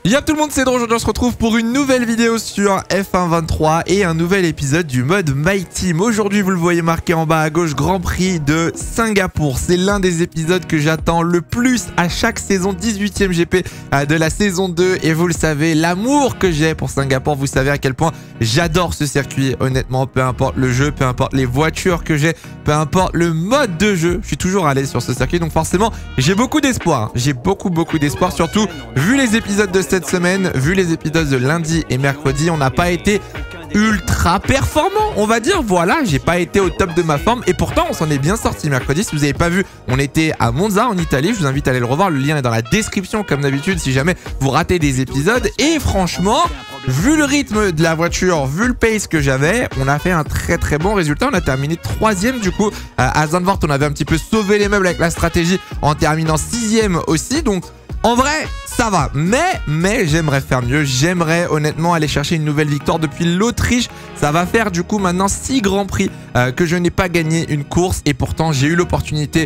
Y'a tout le monde, c'est Dro. Aujourd'hui on se retrouve pour une nouvelle vidéo sur F1 23 et un nouvel épisode du mode My Team. Aujourd'hui vous le voyez marqué en bas à gauche, Grand Prix de Singapour. C'est l'un des épisodes que j'attends le plus à chaque saison, 18e GP de la saison 2. Et vous le savez, l'amour que j'ai pour Singapour, vous savez à quel point j'adore ce circuit. Honnêtement, peu importe le jeu, peu importe les voitures que j'ai, peu importe le mode de jeu, je suis toujours à l'aise sur ce circuit. Donc forcément, j'ai beaucoup d'espoir. J'ai beaucoup d'espoir, surtout vu les épisodes de cette semaine, vu les épisodes de lundi et mercredi, on n'a pas été ultra performant, on va dire. Voilà, j'ai pas été au top de ma forme et pourtant on s'en est bien sorti mercredi. Si vous n'avez pas vu, on était à Monza en Italie. Je vous invite à aller le revoir, le lien est dans la description comme d'habitude si jamais vous ratez des épisodes. Et franchement, vu le rythme de la voiture, vu le pace que j'avais, on a fait un très bon résultat. On a terminé 3e du coup. À Zandvoort, on avait un petit peu sauvé les meubles avec la stratégie en terminant 6e aussi. Donc en vrai, ça va, mais j'aimerais faire mieux. J'aimerais honnêtement aller chercher une nouvelle victoire depuis l'Autriche. Ça va faire du coup maintenant 6 grands prix que je n'ai pas gagné une course. Et pourtant, j'ai eu l'opportunité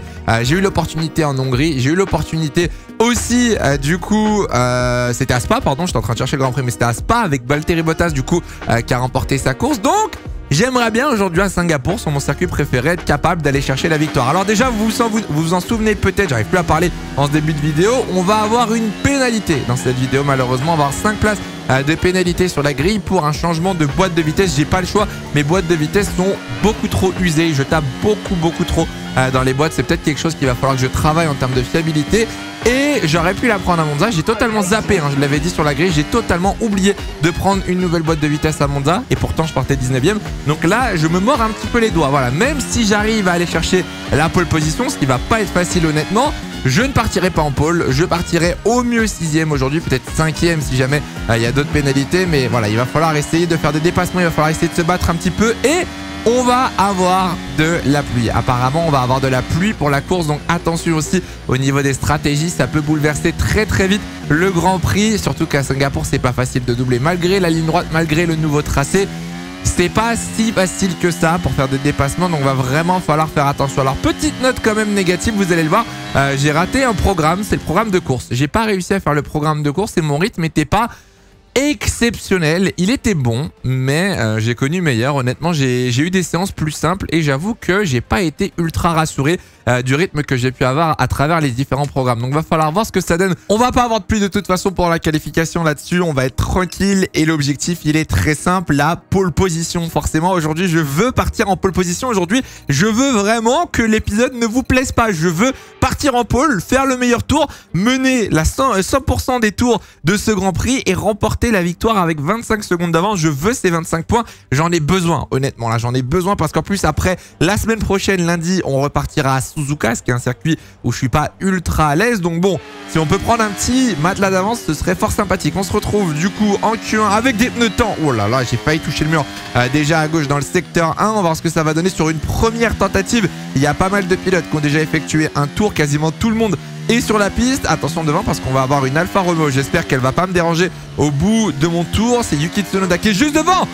en Hongrie. J'ai eu l'opportunité aussi, du coup, c'était à Spa, pardon, j'étais en train de chercher le Grand Prix, mais c'était à Spa avec Valtteri Bottas, du coup, qui a remporté sa course. Donc, j'aimerais bien aujourd'hui à Singapour, sur mon circuit préféré, être capable d'aller chercher la victoire. Alors déjà, vous en souvenez peut-être, j'arrive plus à parler en ce début de vidéo, on va avoir une pénalité dans cette vidéo malheureusement. On va avoir 5 places de pénalité sur la grille pour un changement de boîte de vitesse. J'ai pas le choix, mes boîtes de vitesse sont beaucoup trop usées. Je tape beaucoup trop dans les boîtes. C'est peut-être quelque chose qu'il va falloir que je travaille en termes de fiabilité. Et j'aurais pu la prendre à Monza. J'ai totalement zappé, je l'avais dit sur la grille. J'ai totalement oublié de prendre une nouvelle boîte de vitesse à Monza. Et pourtant, je partais 19e. Donc là, je me mords un petit peu les doigts. Voilà, même si j'arrive à aller chercher la pole position, ce qui va pas être facile honnêtement, je ne partirai pas en pole. Je partirai au mieux 6e aujourd'hui, peut-être 5e si jamais il y a d'autres pénalités. Mais voilà, il va falloir essayer de faire des dépassements. Il va falloir essayer de se battre un petit peu. Et on va avoir de la pluie. Apparemment, on va avoir de la pluie pour la course. Donc attention aussi au niveau des stratégies. Ça peut bouleverser très vite le Grand Prix. Surtout qu'à Singapour, c'est pas facile de doubler. Malgré la ligne droite, malgré le nouveau tracé, c'est pas si facile que ça pour faire des dépassements. Donc va vraiment falloir faire attention. Alors petite note quand même négative, vous allez le voir. J'ai raté un programme. C'est le programme de course. J'ai pas réussi à faire le programme de course et mon rythme n'était pas exceptionnel. Il était bon, mais j'ai connu meilleur. Honnêtement, j'ai eu des séances plus simples et j'avoue que j'ai pas été ultra rassuré du rythme que j'ai pu avoir à travers les différents programmes. Donc va falloir voir ce que ça donne. On va pas avoir de pluie de toute façon pour la qualification là-dessus. On va être tranquille et l'objectif il est très simple, la pole position. Forcément aujourd'hui je veux partir en pole position. Aujourd'hui je veux vraiment que l'épisode ne vous plaise pas. Je veux partir en pole, faire le meilleur tour, mener la 100% des tours de ce Grand Prix et remporter la victoire avec 25 secondes d'avance. Je veux ces 25 points. J'en ai besoin honnêtement là. J'en ai besoin parce qu'en plus après la semaine prochaine lundi on repartira à Suzuka, ce qui est un circuit où je suis pas ultra à l'aise. Donc bon, si on peut prendre un petit matelas d'avance, ce serait fort sympathique. On se retrouve du coup en Q1 avec des pneus temps. Oh là là, j'ai failli toucher le mur déjà à gauche dans le secteur 1. On va voir ce que ça va donner sur une première tentative. Il y a pas mal de pilotes qui ont déjà effectué un tour. Quasiment tout le monde est sur la piste. Attention devant parce qu'on va avoir une Alfa Romeo. J'espère qu'elle va pas me déranger au bout de mon tour. C'est Yuki Tsunoda qui est juste devant.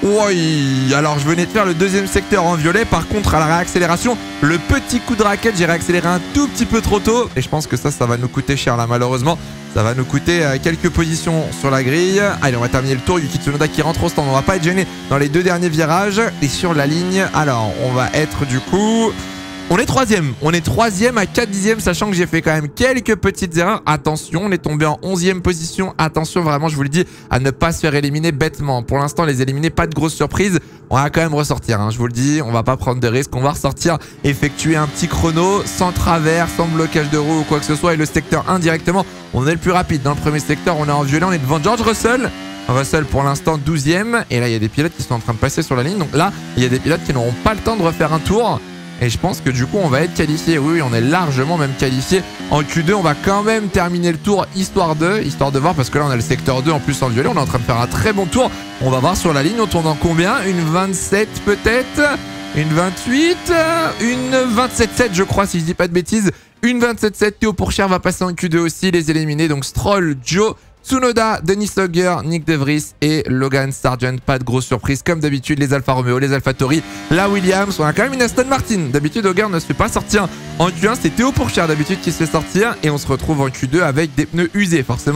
Oui, alors je venais de faire le deuxième secteur en violet. Par contre à la réaccélération, le petit coup de raquette, j'ai réaccéléré un tout petit peu trop tôt. Et je pense que ça va nous coûter cher là malheureusement. Ça va nous coûter quelques positions sur la grille. Allez, on va terminer le tour. Yuki Tsunoda qui rentre au stand. On va pas être gêné dans les 2 derniers virages. Et sur la ligne, alors on va être du coup... On est 3e. On est 3e à 4 dixièmes, sachant que j'ai fait quand même quelques petites erreurs. Attention, on est tombé en 11e position. Attention, vraiment, je vous le dis, à ne pas se faire éliminer bêtement. Pour l'instant, les éliminer, pas de grosse surprise. On va quand même ressortir, je vous le dis. On va pas prendre de risques. On va ressortir, effectuer un petit chrono, sans travers, sans blocage de roue ou quoi que ce soit. Et le secteur 1 directement, on est le plus rapide. Dans le premier secteur, on est en violet. On est devant George Russell. Russell pour l'instant 12e. Et là, il y a des pilotes qui sont en train de passer sur la ligne. Donc là, il y a des pilotes qui n'auront pas le temps de refaire un tour. Et je pense que du coup on va être qualifié. Oui, on est largement même qualifié. En Q2 on va quand même terminer le tour histoire de voir. Parce que là on a le secteur 2 en plus en violet. On est en train de faire un très bon tour. On va voir sur la ligne. On tourne en combien? Une 27 peut-être? Une 28? Une 27,7 je crois si je dis pas de bêtises. Une 27,7. Théo Pourchaire va passer en Q2 aussi. Les éliminés donc Stroll, Joe, Tsunoda, Denis Sauger, Nick De Vries et Logan Sargent. Pas de grosse surprise comme d'habitude, les Alfa Romeo, les AlphaTauri, la Williams. On a quand même une Aston Martin. D'habitude, Auger ne se fait pas sortir en Q1. C'est Théo Pourchaire d'habitude qui se fait sortir. Et on se retrouve en Q2 avec des pneus usés. Forcément,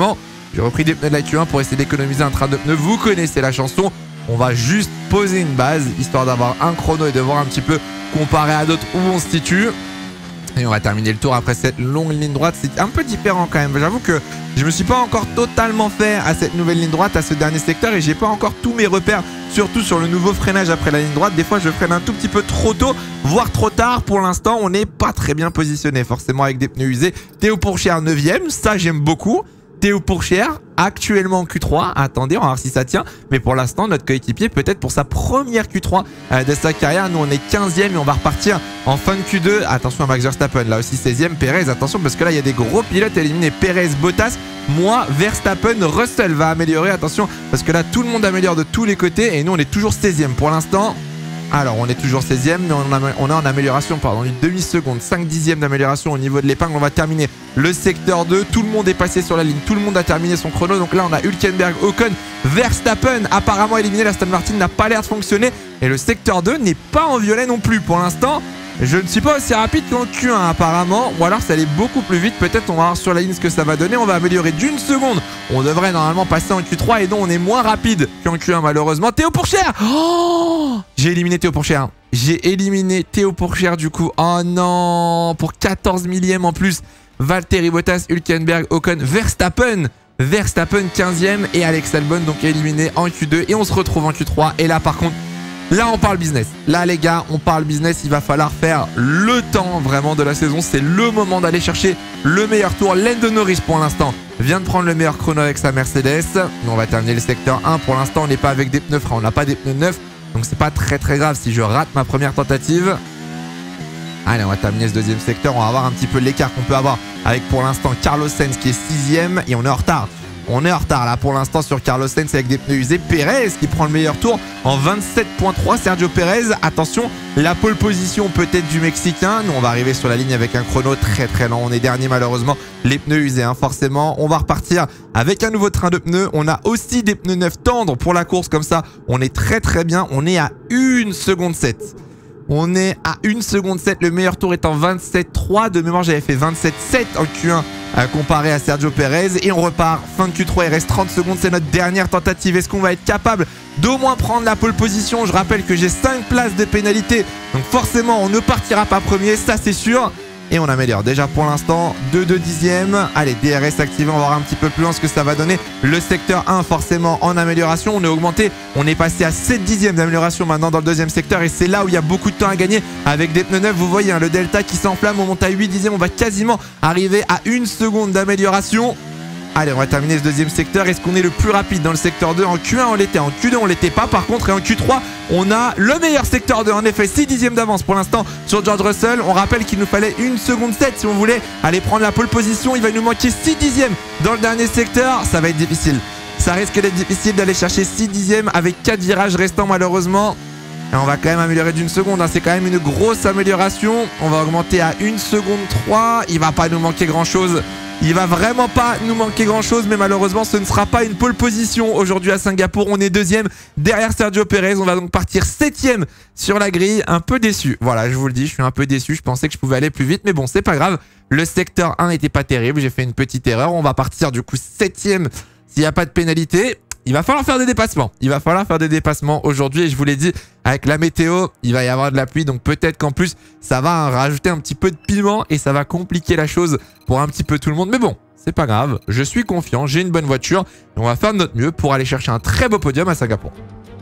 J'ai repris des pneus de la Q1 pour essayer d'économiser un train de pneus. Vous connaissez la chanson. On va juste poser une base, histoire d'avoir un chrono et de voir un petit peu, comparé à d'autres, où on se situe. Et on va terminer le tour après cette longue ligne droite. C'est un peu différent quand même. J'avoue que je me suis pas encore totalement fait à cette nouvelle ligne droite, à ce dernier secteur. Et j'ai pas encore tous mes repères, surtout sur le nouveau freinage après la ligne droite. Des fois, je freine un tout petit peu trop tôt, voire trop tard. Pour l'instant, on n'est pas très bien positionné, forcément avec des pneus usés. Théo Pourchère 9ème, ça j'aime beaucoup. Théo Pourchère, actuellement en Q3. Attendez, on va voir si ça tient. Mais pour l'instant, notre coéquipier, peut-être pour sa première Q3 de sa carrière. Nous, on est 15ème et on va repartir en fin de Q2. Attention à Max Verstappen, là aussi 16ème. Perez, attention parce que là, il y a des gros pilotes éliminés. Perez, Bottas, moi, Verstappen, Russell va améliorer. Attention parce que là, tout le monde améliore de tous les côtés. Et nous, on est toujours 16ème pour l'instant. Alors, on est toujours 16ème, mais on est en amélioration, pardon, une demi-seconde, 5 dixièmes d'amélioration au niveau de l'épingle. On va terminer le secteur 2. Tout le monde est passé sur la ligne, tout le monde a terminé son chrono. Donc là, on a Hülkenberg, Ocon, Verstappen, apparemment éliminé. La Aston Martin n'a pas l'air de fonctionner. Et le secteur 2 n'est pas en violet non plus pour l'instant. Je ne suis pas aussi rapide qu'en Q1 apparemment, ou alors ça allait beaucoup plus vite. Peut-être on va voir sur la ligne ce que ça va donner. On va améliorer d'une seconde. On devrait normalement passer en Q3 et non, on est moins rapide qu'en Q1 malheureusement. Théo Pourchère, oh, j'ai éliminé Théo Pourchère. J'ai éliminé Théo Pourchère du coup. Oh non, pour 14 millième en plus. Valtteri Bottas, Hülkenberg, Ocon, Verstappen 15ème et Alex Albon donc éliminé en Q2 et on se retrouve en Q3 et là par contre là on parle business. Là les gars on parle business. Il va falloir faire le temps vraiment de la saison. C'est le moment d'aller chercher le meilleur tour. Lando Norris pour l'instant vient de prendre le meilleur chrono avec sa Mercedes. Nous on va terminer le secteur 1. Pour l'instant on n'est pas avec des pneus frais. On n'a pas des pneus neufs. Donc c'est pas très grave si je rate ma première tentative. Allez, on va terminer ce deuxième secteur. On va voir un petit peu l'écart qu'on peut avoir avec pour l'instant Carlos Sainz qui est 6ème. Et on est en retard. On est en retard là pour l'instant sur Carlos Sainz avec des pneus usés. Perez qui prend le meilleur tour en 27.3. Sergio Perez, attention, la pole position peut-être du Mexicain. Nous on va arriver sur la ligne avec un chrono très lent. On est dernier malheureusement. Les pneus usés hein, forcément. On va repartir avec un nouveau train de pneus. On a aussi des pneus neufs tendres pour la course comme ça. On est très bien. On est à 1 seconde 7. On est à 1 seconde 7. Le meilleur tour est en 27.3. De mémoire, j'avais fait 27.7 en Q1 comparé à Sergio Perez. Et on repart. Fin de Q3, il reste 30 secondes. C'est notre dernière tentative. Est-ce qu'on va être capable d'au moins prendre la pole position? Je rappelle que j'ai 5 places de pénalité. Donc forcément, on ne partira pas premier. Ça, c'est sûr. Et on améliore déjà pour l'instant 2 dixièmes. Allez, DRS activé, on va voir un petit peu plus loin ce que ça va donner. Le secteur 1 forcément en amélioration. On est augmenté, on est passé à 7 dixièmes d'amélioration maintenant dans le deuxième secteur. Et c'est là où il y a beaucoup de temps à gagner avec des pneus neufs. Vous voyez hein, le delta qui s'enflamme, on monte à 8 dixièmes. On va quasiment arriver à 1 seconde d'amélioration. Allez, on va terminer ce deuxième secteur. Est-ce qu'on est le plus rapide dans le secteur 2? En Q1, on l'était. En Q2, on l'était pas. Par contre, et en Q3, on a le meilleur secteur 2. En effet, 6 dixièmes d'avance pour l'instant sur George Russell. On rappelle qu'il nous fallait 1 seconde 7 si on voulait aller prendre la pole position. Il va nous manquer 6 dixièmes dans le dernier secteur. Ça va être difficile. Ça risque d'être difficile d'aller chercher 6 dixièmes avec 4 virages restants malheureusement. Et on va quand même améliorer d'une seconde. Hein. C'est quand même une grosse amélioration. On va augmenter à 1 seconde 3. Il va pas nous manquer grand-chose. Il va vraiment pas nous manquer grand chose, mais malheureusement ce ne sera pas une pole position aujourd'hui à Singapour. On est deuxième derrière Sergio Perez. On va donc partir 7ème sur la grille. Un peu déçu. Voilà, je vous le dis, je suis un peu déçu. Je pensais que je pouvais aller plus vite, mais bon, c'est pas grave. Le secteur 1 n'était pas terrible. J'ai fait une petite erreur. On va partir du coup 7ème s'il n'y a pas de pénalité. Il va falloir faire des dépassements. Il va falloir faire des dépassements aujourd'hui. Et je vous l'ai dit, avec la météo, il va y avoir de la pluie. Donc peut-être qu'en plus, ça va rajouter un petit peu de piment et ça va compliquer la chose pour un petit peu tout le monde. Mais bon, c'est pas grave. Je suis confiant. J'ai une bonne voiture. Et on va faire de notre mieux pour aller chercher un très beau podium à Singapour.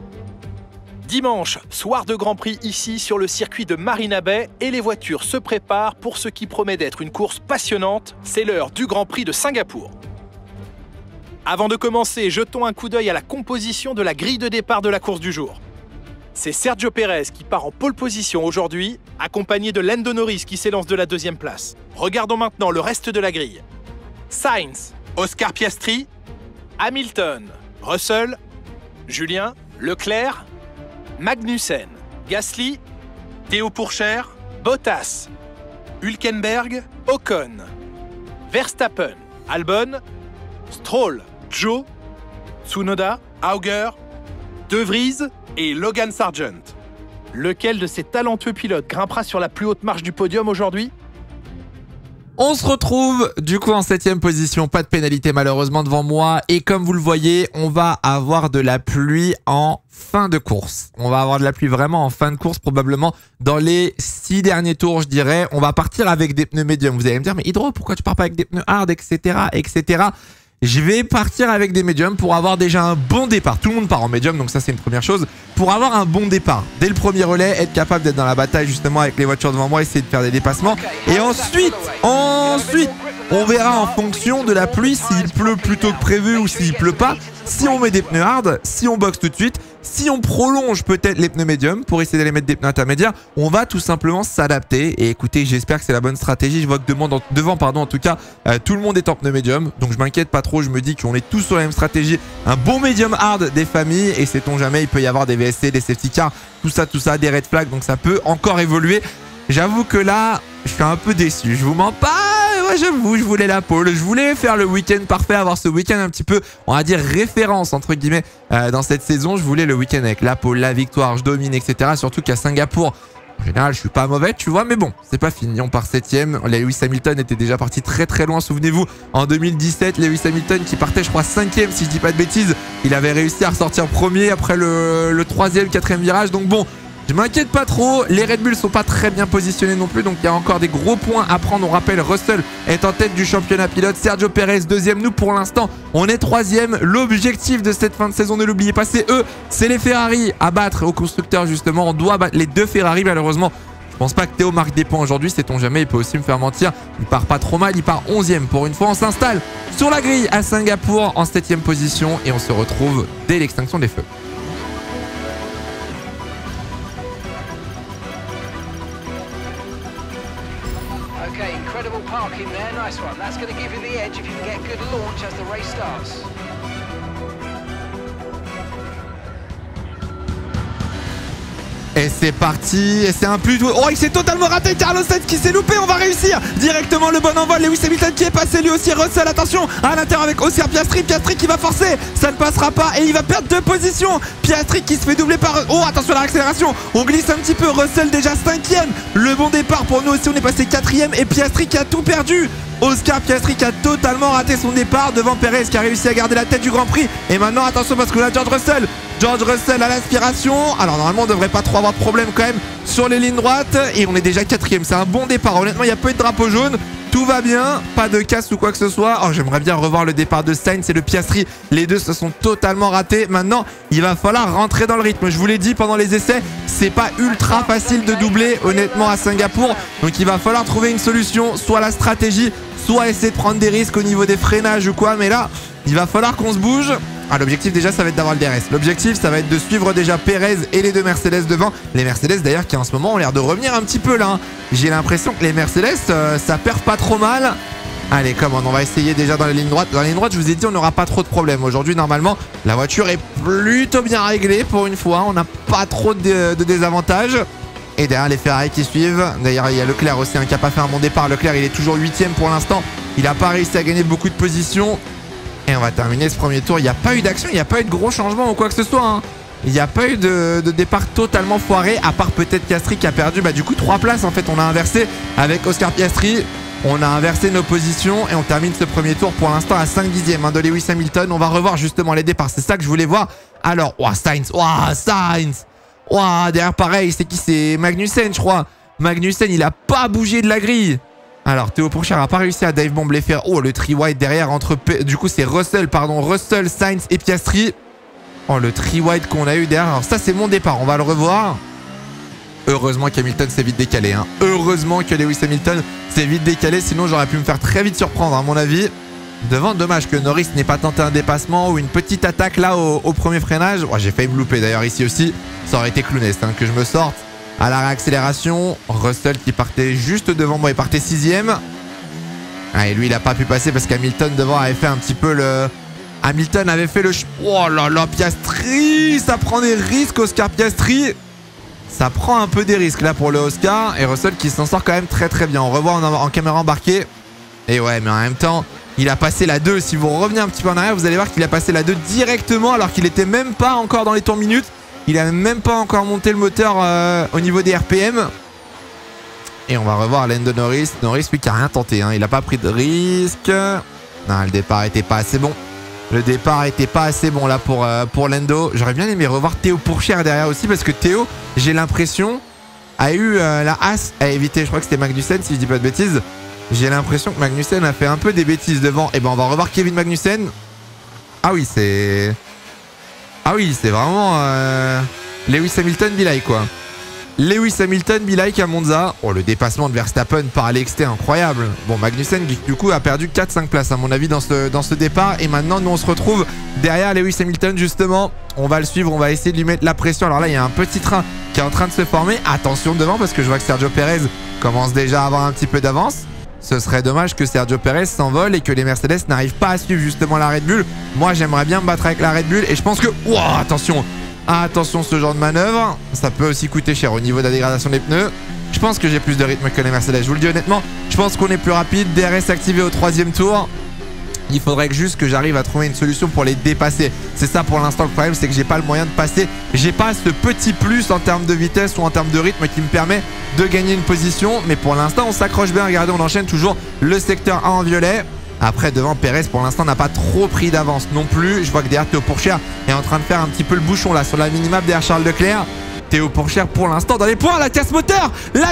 Dimanche, soir de Grand Prix ici sur le circuit de Marina Bay. Et les voitures se préparent pour ce qui promet d'être une course passionnante. C'est l'heure du Grand Prix de Singapour. Avant de commencer, jetons un coup d'œil à la composition de la grille de départ de la course du jour. C'est Sergio Perez qui part en pole position aujourd'hui, accompagné de Lando Norris qui s'élance de la deuxième place. Regardons maintenant le reste de la grille. Sainz, Oscar Piastri, Hamilton, Russell, Julien, Leclerc, Magnussen, Gasly, Théo Pourchère, Bottas, Hülkenberg, Ocon, Verstappen, Albon, Stroll, Zhou, Tsunoda, Auger, De Vries et Logan Sargent. Lequel de ces talentueux pilotes grimpera sur la plus haute marche du podium aujourd'hui? On se retrouve du coup en 7ème position, pas de pénalité malheureusement devant moi et comme vous le voyez, on va avoir de la pluie en fin de course. On va avoir de la pluie vraiment en fin de course, probablement dans les 6 derniers tours je dirais. On va partir avec des pneus médiums. Vous allez me dire mais Hydro, pourquoi tu pars pas avec des pneus hard, etc. Je vais partir avec des médiums pour avoir déjà un bon départ. Tout le monde part en médium, donc ça c'est une première chose. Pour avoir un bon départ, dès le premier relais, être capable d'être dans la bataille justement avec les voitures devant moi, essayer de faire des dépassements. Et ensuite, on verra en fonction de la pluie s'il pleut plutôt que prévu ou s'il pleut pas. Si on met des pneus hard, si on boxe tout de suite, si on prolonge peut-être les pneus médiums pour essayer d'aller mettre des pneus intermédiaires, on va tout simplement s'adapter. Et écoutez, j'espère que c'est la bonne stratégie. Je vois que devant, en tout cas, tout le monde est en pneus médium. Donc je m'inquiète pas trop, je me dis qu'on est tous sur la même stratégie. Un bon médium hard des familles et sait-on jamais, il peut y avoir des VSC, des safety cars, tout ça, des red flags. Donc ça peut encore évoluer. J'avoue que là, je suis un peu déçu. Je vous mens pas. Ouais, j'avoue, je voulais la pole. Je voulais faire le week-end parfait, avoir ce week-end un petit peu, on va dire, référence, entre guillemets, dans cette saison. Je voulais le week-end avec la pole, la victoire, je domine, etc. Surtout qu'à Singapour, en général, je suis pas mauvais, tu vois, mais bon, c'est pas fini. On part 7ème. Lewis Hamilton était déjà parti très très loin. Souvenez-vous, en 2017, Lewis Hamilton qui partait, je crois, 5ème, si je dis pas de bêtises. Il avait réussi à ressortir premier après le 3ème, 4ème virage. Donc bon, je m'inquiète pas trop, les Red Bull sont pas très bien positionnés non plus, donc il y a encore des gros points à prendre. On rappelle, Russell est en tête du championnat pilote, Sergio Perez 2ème, nous pour l'instant on est 3ème. L'objectif de cette fin de saison, ne l'oubliez pas, c'est eux, c'est les Ferrari à battre au constructeur justement. On doit battre les 2 Ferrari malheureusement. Je pense pas que Théo marque des points aujourd'hui, sait-on jamais, il peut aussi me faire mentir. Il part pas trop mal, il part 11ème pour une fois. On s'installe sur la grille à Singapour en 7ème position et on se retrouve dès l'extinction des feux. Okay, incredible parking there, nice one. That's going to give you the edge if you can get good launch as the race starts. Et c'est parti, et c'est un plus... Oh, il s'est totalement raté, Carlos Sainz qui s'est loupé, on va réussir directement le bon envol. Lewis Hamilton qui est passé lui aussi, Russell, attention, à l'intérieur avec Oscar Piastri qui va forcer, ça ne passera pas et il va perdre 2 positions. Piastri qui se fait doubler par... Oh, attention à la accélération, on glisse un petit peu, Russell déjà 5ème. Le bon départ pour nous aussi, on est passé 4ème et Piastri qui a tout perdu. Oscar Piastri qui a totalement raté son départ devant Perez qui a réussi à garder la tête du Grand Prix. Et maintenant attention parce que là George Russell à l'aspiration. Alors normalement on devrait pas trop avoir de problème quand même sur les lignes droites. Et on est déjà 4ème, c'est un bon départ. Honnêtement il n'y a pas eu de drapeau jaune. Tout va bien, pas de casse ou quoi que ce soit. Oh, j'aimerais bien revoir le départ de Sainz et de Piastri. Les deux se sont totalement ratés. Maintenant, il va falloir rentrer dans le rythme. Je vous l'ai dit pendant les essais, c'est pas ultra facile de doubler honnêtement à Singapour. Donc il va falloir trouver une solution, soit la stratégie, soit essayer de prendre des risques au niveau des freinages ou quoi. Mais là, il va falloir qu'on se bouge. Ah, l'objectif déjà ça va être d'avoir le DRS. L'objectif ça va être de suivre déjà Perez et les 2 Mercedes devant. Les Mercedes d'ailleurs qui en ce moment ont l'air de revenir un petit peu là, hein. J'ai l'impression que les Mercedes ça perd pas trop mal. Allez, on va essayer déjà dans la ligne droite. Dans la ligne droite je vous ai dit on n'aura pas trop de problèmes. Aujourd'hui normalement la voiture est plutôt bien réglée pour une fois. On n'a pas trop de désavantages. Et derrière les Ferrari qui suivent. D'ailleurs il y a Leclerc aussi hein, qui n'a pas fait un bon départ. Leclerc il est toujours 8ème pour l'instant. Il n'a pas réussi à gagner beaucoup de positions. Et on va terminer ce premier tour. Il n'y a pas eu d'action, il n'y a pas eu de gros changements ou quoi que ce soit, hein. Il n'y a pas eu de départ totalement foiré, à part peut-être Piastri qui a perdu du coup 3 places. En fait, on a inversé avec Oscar Piastri. On a inversé nos positions et on termine ce premier tour pour l'instant à 5/10 hein, de Lewis Hamilton. On va revoir justement les départs, c'est ça que je voulais voir. Alors, Sainz, derrière pareil, c'est qui? C'est Magnussen, je crois. Magnussen, il a pas bougé de la grille. Alors Théo Pourchaire n'a pas réussi à dive bomb les fer. Oh, le tri-wide derrière entre... Du coup c'est Russell, Sainz et Piastri. Oh, le tri-wide qu'on a eu derrière. Alors ça c'est mon départ, on va le revoir. Heureusement qu'Hamilton s'est vite décalé, hein. Heureusement que Lewis Hamilton s'est vite décalé. Sinon j'aurais pu me faire très vite surprendre à mon avis. Devant, dommage que Norris n'ait pas tenté un dépassement ou une petite attaque là au premier freinage. Oh, j'ai failli me louper d'ailleurs ici aussi. Ça aurait été clowneste hein, que je me sorte. À la réaccélération, Russell qui partait juste devant moi, il partait 6ème. Ah, et lui il n'a pas pu passer parce qu'Hamilton devant avait fait un petit peu le... Hamilton avait fait le... Oh là là, Piastri, ça prend des risques Oscar Piastri. Ça prend un peu des risques là pour le Oscar. Et Russell qui s'en sort quand même très très bien. On revoit en caméra embarquée. Et ouais, mais en même temps, il a passé la 2. Si vous revenez un petit peu en arrière, vous allez voir qu'il a passé la 2 directement alors qu'il n'était même pas encore dans les tours minutes. Il a même pas encore monté le moteur au niveau des RPM. Et on va revoir Lando Norris. Norris, lui, qui a rien tenté. Hein. Il n'a pas pris de risque. Non, le départ était pas assez bon. Le départ était pas assez bon là pour Lando. J'aurais bien aimé revoir Théo Pourchère derrière aussi parce que Théo, j'ai l'impression, a eu la hasse à éviter. Je crois que c'était Magnussen si je dis pas de bêtises. J'ai l'impression que Magnussen a fait un peu des bêtises devant. Et ben on va revoir Kevin Magnussen. Ah oui, c'est... Ah oui, c'est vraiment Lewis Hamilton be like quoi. Lewis Hamilton be like à Monza. Oh, le dépassement de Verstappen par Alex, c'était incroyable. Bon, Magnussen du coup a perdu 4-5 places à mon avis dans ce départ. Et maintenant nous on se retrouve derrière Lewis Hamilton justement. On va le suivre, on va essayer de lui mettre la pression. Alors là il y a un petit train qui est en train de se former. Attention devant parce que je vois que Sergio Perez commence déjà à avoir un petit peu d'avance. Ce serait dommage que Sergio Perez s'envole et que les Mercedes n'arrivent pas à suivre justement la Red Bull. Moi j'aimerais bien me battre avec la Red Bull et je pense que... Wow, attention. Attention ce genre de manœuvre, ça peut aussi coûter cher au niveau de la dégradation des pneus. Je pense que j'ai plus de rythme que les Mercedes, je vous le dis honnêtement. Je pense qu'on est plus rapide, DRS activé au 3e tour. Il faudrait juste que j'arrive à trouver une solution pour les dépasser. C'est ça pour l'instant le problème, c'est que j'ai pas le moyen de passer. J'ai pas ce petit plus en termes de vitesse ou en termes de rythme qui me permet de gagner une position. Mais pour l'instant on s'accroche bien, regardez on enchaîne toujours le secteur 1 en violet. Après devant Perez pour l'instant n'a pas trop pris d'avance non plus. Je vois que derrière Théo Pourchère est en train de faire un petit peu le bouchon là sur la minimap derrière Charles Leclerc. Théo Pourchère pour l'instant dans les points. La casse moteur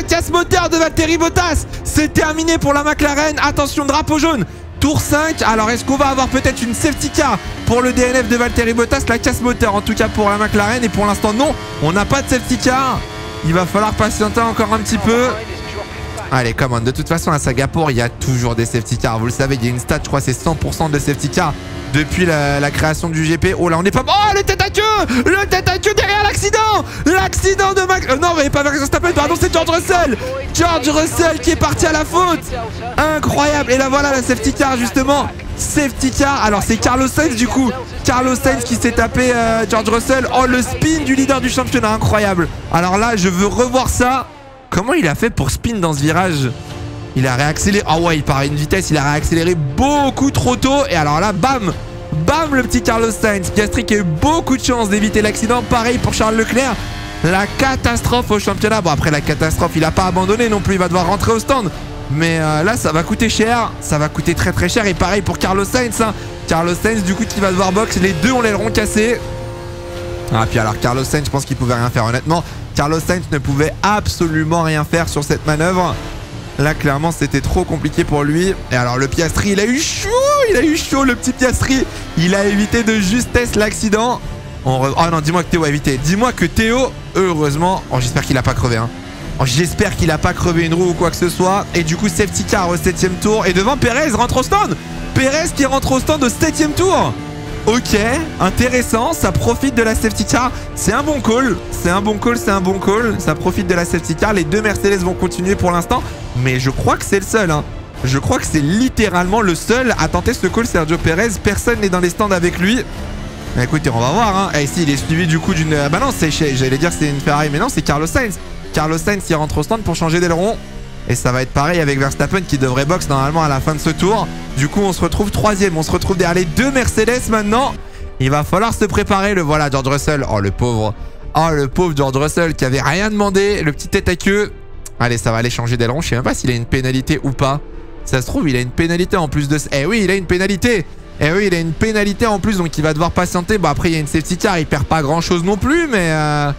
de Valtteri Bottas. C'est terminé pour la McLaren. Attention, drapeau jaune. Tour 5. Alors est-ce qu'on va avoir peut-être une safety car pour le DNF de Valtteri Bottas? La casse moteur en tout cas pour la McLaren. Et pour l'instant non, on n'a pas de safety car. Il va falloir patienter encore un petit peu. Allez, come on. De toute façon, à Singapour, il y a toujours des safety cars. Vous le savez, il y a une stat, je crois, c'est 100% de safety cars depuis la création du GP. Oh là, on n'est pas... Oh, le tête à queue! Le tête à queue derrière l'accident! L'accident de Max... non, mais pas Verstappen, pardon, c'est George Russell! George Russell qui est parti à la faute! Incroyable! Et là, voilà la safety car, justement. Safety car. Alors, c'est Carlos Sainz, du coup. Carlos Sainz qui s'est tapé George Russell. Oh, le spin du leader du championnat. Incroyable. Alors là, je veux revoir ça. Comment il a fait pour spin dans ce virage? Il a réaccéléré. Ah ouais, il part à une vitesse. Il a réaccéléré beaucoup trop tôt. Et alors là, bam! Bam, le petit Carlos Sainz. Piastri qui a eu beaucoup de chance d'éviter l'accident. Pareil pour Charles Leclerc. La catastrophe au championnat. Bon, après la catastrophe, il n'a pas abandonné non plus. Il va devoir rentrer au stand. Mais là, ça va coûter cher. Ça va coûter très très cher. Et pareil pour Carlos Sainz. Hein. Carlos Sainz, du coup, qui va devoir box. Les deux ont l'aileron cassé. Ah, puis alors, Carlos Sainz, je pense qu'il pouvait rien faire, honnêtement. Carlos Sainz ne pouvait absolument rien faire sur cette manœuvre. Là, clairement, c'était trop compliqué pour lui. Et alors, le Piastri, il a eu chaud, le petit Piastri. Il a évité de justesse l'accident. Oh non, dis-moi que Théo a évité. Dis-moi que Théo, heureusement... Oh, j'espère qu'il a pas crevé, hein. Oh, j'espère qu'il a pas crevé une roue ou quoi que ce soit. Et du coup, safety car au 7e tour. Et devant, Perez rentre au stand. Perez qui rentre au stand au 7e tour. Ok, intéressant, ça profite de la safety car. C'est un bon call, c'est un bon call. Ça profite de la safety car. Les deux Mercedes vont continuer pour l'instant. Mais je crois que c'est le seul, hein. Je crois que c'est littéralement le seul à tenter ce call, Sergio Perez. Personne n'est dans les stands avec lui. Écoutez, on va voir, hein. Et ici, il est suivi du coup d'une... Bah non, j'allais dire c'est une Ferrari, mais non, c'est Carlos Sainz. Carlos Sainz qui rentre au stand pour changer d'aileron. Et ça va être pareil avec Verstappen qui devrait box normalement à la fin de ce tour. Du coup, on se retrouve 3e. On se retrouve derrière les deux Mercedes maintenant. Il va falloir se préparer. Le voilà, George Russell. Oh, le pauvre. Oh, le pauvre George Russell qui avait rien demandé. Le petit tête à queue. Allez, ça va aller changer d'aileron. Je sais même pas s'il a une pénalité ou pas. Ça se trouve, il a une pénalité en plus de... Eh oui, il a une pénalité. Eh oui, il a une pénalité en plus. Donc, il va devoir patienter. Bon, après, il y a une safety car. Il perd pas grand-chose non plus. Mais...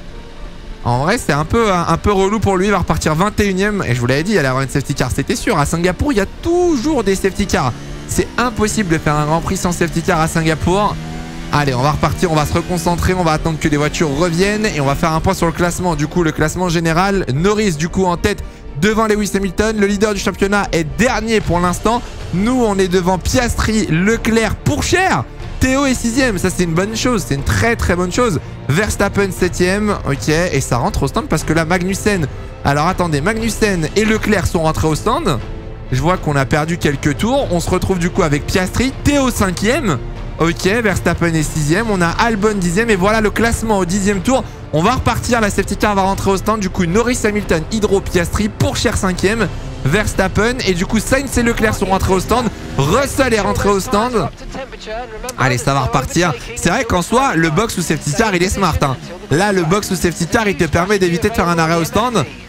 En vrai, c'est un peu relou pour lui. Il va repartir 21e. Et je vous l'avais dit, il allait avoir une safety car. C'était sûr. À Singapour, il y a toujours des safety cars. C'est impossible de faire un Grand Prix sans safety car à Singapour. Allez, on va repartir. On va se reconcentrer. On va attendre que les voitures reviennent. Et on va faire un point sur le classement. Du coup, le classement général. Norris, du coup, en tête devant Lewis Hamilton. Le leader du championnat est dernier pour l'instant. Nous, on est devant Piastri, Leclerc, Pourchère. Théo est 6e, ça c'est une bonne chose, c'est une très très bonne chose. Verstappen 7e, ok, et ça rentre au stand parce que là Magnussen, alors attendez, Magnussen et Leclerc sont rentrés au stand. Je vois qu'on a perdu quelques tours, on se retrouve du coup avec Piastri, Théo 5e, ok, Verstappen est 6e, on a Albon 10e et voilà le classement au 10e tour. On va repartir, la safety car va rentrer au stand, du coup Norris, Hamilton, Hydro, Piastri, Pourchère 5e. Verstappen et du coup Sainz et Leclerc sont rentrés au stand. Russell est rentré au stand. Allez, ça va repartir. C'est vrai qu'en soi, le box ou safety car, il est smart, hein. Là, le box ou safety car, il te permet d'éviter de faire un arrêt au stand.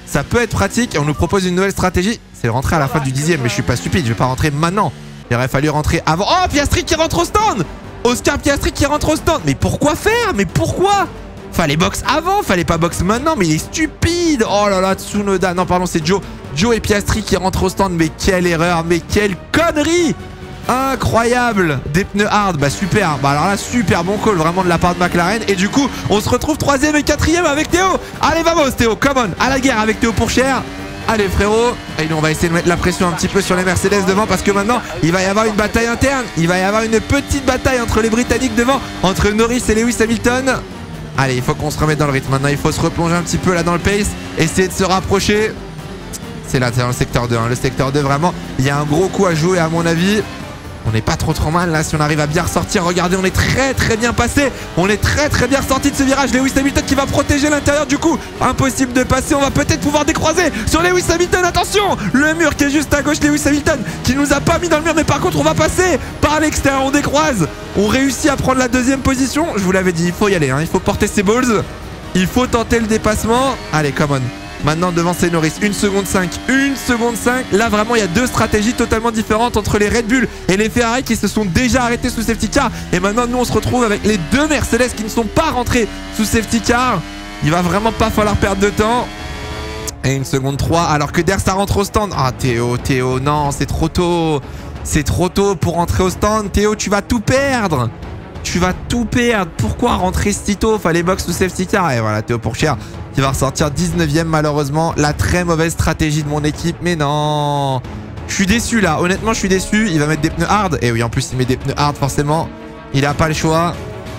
Ça peut être pratique et on nous propose une nouvelle stratégie. C'est rentrer à la fin du 10e, mais je suis pas stupide, je vais pas rentrer maintenant. Il aurait fallu rentrer avant. Oh, Piastri qui rentre au stand! Oscar Piastri qui rentre au stand. Mais pourquoi faire? Mais pourquoi? Fallait box avant, fallait pas box maintenant, mais il est stupide. Oh là là, Tsunoda. Non, pardon, c'est Joe. Joe et Piastri qui rentrent au stand. Mais quelle erreur, mais quelle connerie! Incroyable. Des pneus hard, bah super. Bah alors là, super bon call vraiment de la part de McLaren. Et du coup, on se retrouve 3e et 4e avec Théo. Allez, vamos Théo, come on. À la guerre avec Théo Pourchaire. Allez frérot. Et nous on va essayer de mettre la pression un petit peu sur les Mercedes devant, parce que maintenant il va y avoir une bataille interne. Il va y avoir une petite bataille entre les Britanniques devant, entre Norris et Lewis Hamilton. Allez, il faut qu'on se remette dans le rythme. Maintenant il faut se replonger un petit peu là dans le pace, essayer de se rapprocher. C'est là, c'est dans le secteur 2 hein. Le secteur 2 vraiment, il y a un gros coup à jouer à mon avis. On n'est pas trop mal là si on arrive à bien ressortir. Regardez, on est très bien passé. On est très bien ressorti de ce virage. Lewis Hamilton qui va protéger l'intérieur du coup. Impossible de passer. On va peut-être pouvoir décroiser sur Lewis Hamilton. Attention, le mur qui est juste à gauche. Lewis Hamilton qui nous a pas mis dans le mur. Mais par contre on va passer par l'extérieur. On décroise. On réussit à prendre la 2e position. Je vous l'avais dit, il faut y aller hein. Il faut porter ses balls. Il faut tenter le dépassement. Allez, come on. Maintenant devant c'est Norris, 1 seconde 5. 1 seconde 5. Là vraiment il y a deux stratégies totalement différentes entre les Red Bull et les Ferrari qui se sont déjà arrêtés sous safety car. Et maintenant nous on se retrouve avec les deux Mercedes qui ne sont pas rentrés sous safety car. Il va vraiment pas falloir perdre de temps. Et 1 seconde 3 alors que derrière ça rentre au stand. Ah Théo, non c'est trop tôt. C'est trop tôt pour rentrer au stand. Théo, tu vas tout perdre. Tu vas tout perdre. Pourquoi rentrer si tôt? Fallait box sous safety car. Et voilà, Théo Pourchaire qui va ressortir 19e malheureusement. La très mauvaise stratégie de mon équipe. Mais non. Je suis déçu là. Honnêtement, je suis déçu. Il va mettre des pneus hard. Et oui, en plus, il met des pneus hard forcément. Il n'a pas le choix.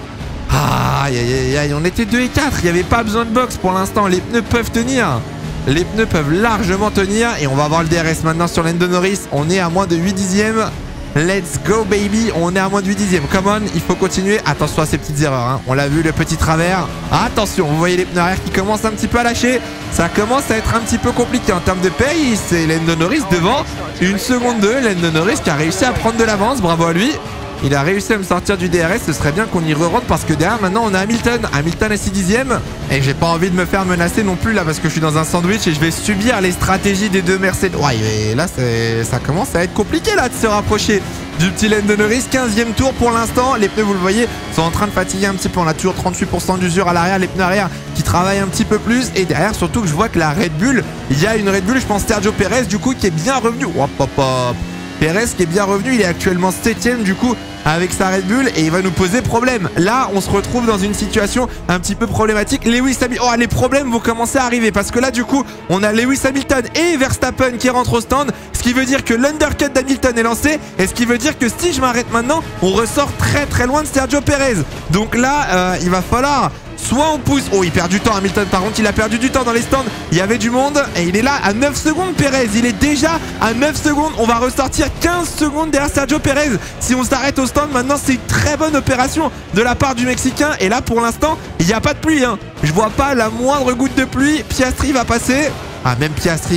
Aïe. On était 2 et 4. Il n'y avait pas besoin de box pour l'instant. Les pneus peuvent tenir. Les pneus peuvent largement tenir. Et on va voir le DRS maintenant sur Lando Norris. On est à moins de 8 dixièmes. Let's go baby, on est à moins de 8 dixièmes. Come on, il faut continuer. Attention à ces petites erreurs hein. On l'a vu, le petit travers. Attention, vous voyez les pneus arrière qui commencent un petit peu à lâcher. Ça commence à être un petit peu compliqué en termes de pace. C'est Lando Norris devant. 1 seconde 2, Lando Norris qui a réussi à prendre de l'avance. Bravo à lui. Il a réussi à me sortir du DRS. Ce serait bien qu'on y re-rentre parce que derrière maintenant on a Hamilton. Hamilton à 6 dixièmes. Et j'ai pas envie de me faire menacer non plus là parce que je suis dans un sandwich et je vais subir les stratégies des deux Mercedes. Ouais, et là ça commence à être compliqué là de se rapprocher du petit Lando Norris. 15e tour pour l'instant. Les pneus, vous le voyez, sont en train de fatiguer un petit peu. On a toujours 38% d'usure à l'arrière. Les pneus arrière qui travaillent un petit peu plus. Et derrière, surtout que je vois que la Red Bull, il y a une Red Bull, je pense Sergio Perez, du coup, qui est bien revenu. Hop. Perez qui est bien revenu. Il est actuellement 7e du coup avec sa Red Bull et il va nous poser problème. Là, on se retrouve dans une situation un petit peu problématique. Lewis Hamilton, les problèmes vont commencer à arriver parce que là, du coup, on a Lewis Hamilton et Verstappen qui rentrent au stand. Ce qui veut dire que l'undercut d'Hamilton est lancé et ce qui veut dire que si je m'arrête maintenant, on ressort très loin de Sergio Perez. Donc là, il va falloir... Soit on pousse... Oh, il perd du temps Hamilton. Par contre, il a perdu du temps dans les stands. Il y avait du monde. Et il est là à 9 secondes, Perez. Il est déjà à 9 secondes. On va ressortir 15 secondes derrière Sergio Perez. Si on s'arrête au stand, maintenant, c'est une très bonne opération de la part du Mexicain. Et là, pour l'instant, il n'y a pas de pluie. Hein. Je vois pas la moindre goutte de pluie. Piastri va passer. Ah, même